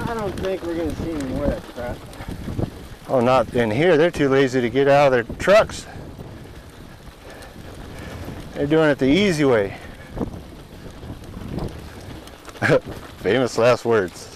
I don't think we're going to see any more of that crap. Oh, not in here. They're too lazy to get out of their trucks. They're doing it the easy way. Famous last words.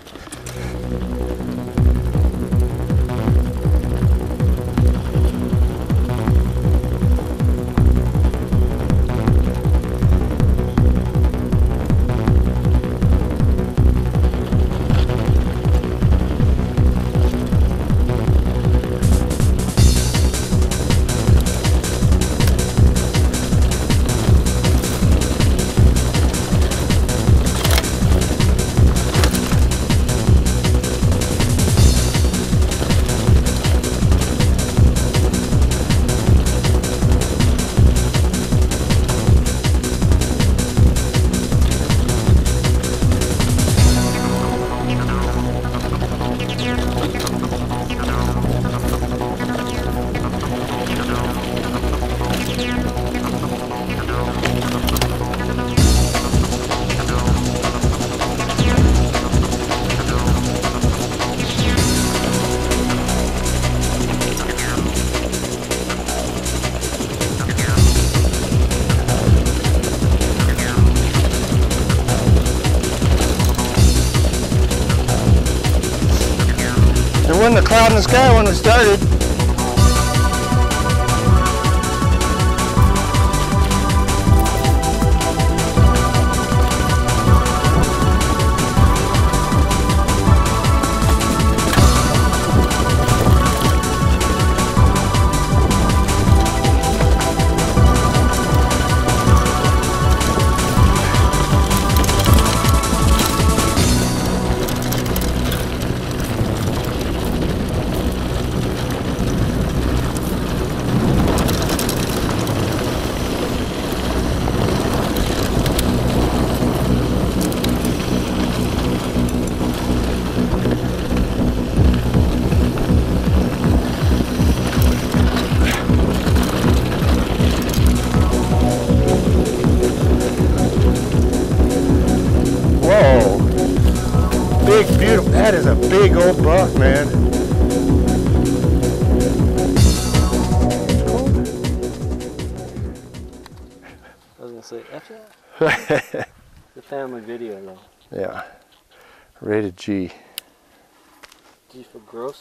There wasn't a cloud in the sky when we started. Big, beautiful. That is a big old buck, man. I was gonna say, F that. The family video, though. Yeah. Rated G. G for gross.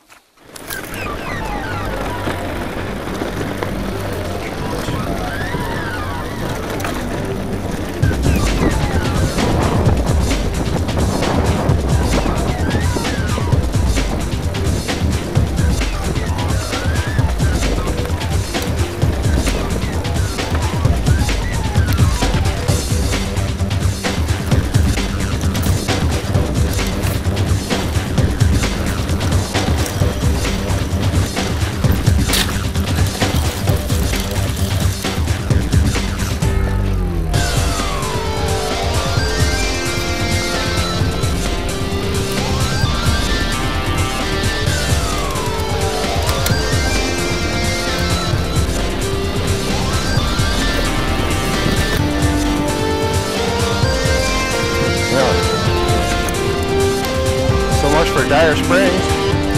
For Dyer Springs.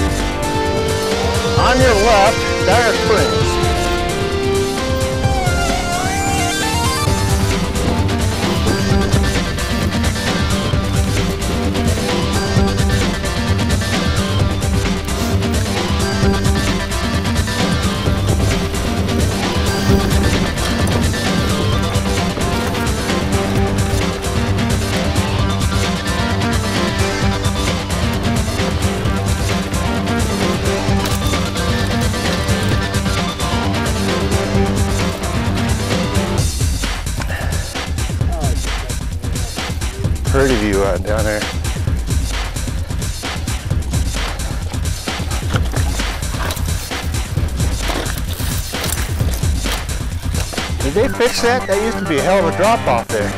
On your left, Dyer Springs. Pretty view out down there. Did they fix that? That used to be a hell of a drop off there.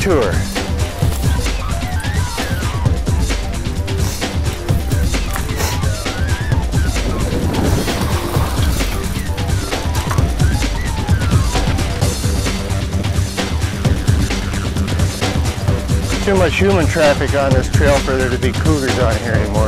tour. Too much human traffic on this trail for there to be cougars on here anymore.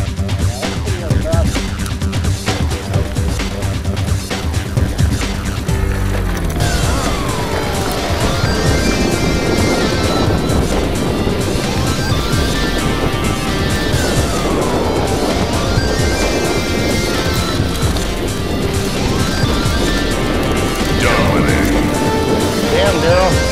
Damn, Daryl.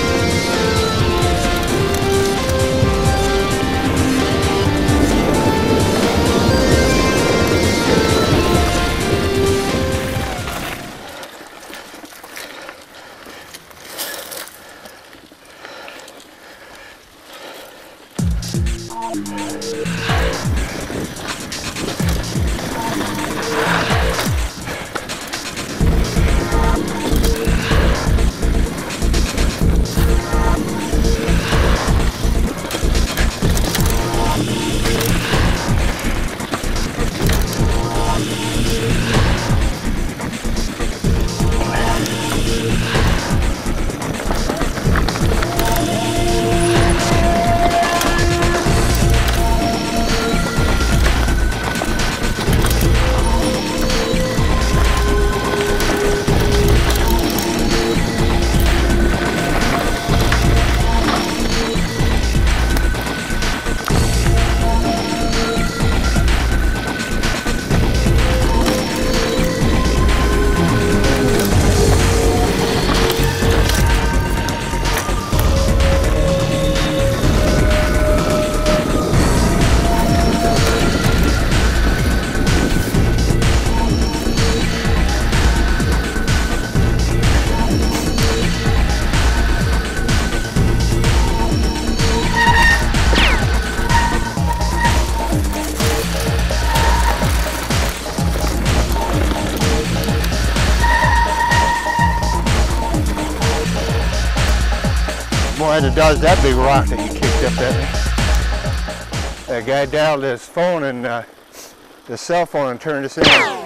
Boy, I had to dodge that big rock that you kicked up at me. That guy dialed his phone and the cell phone and turned us in.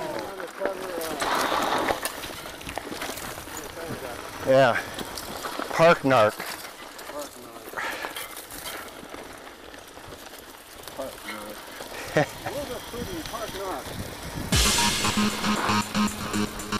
Yeah, park narc. Park narc.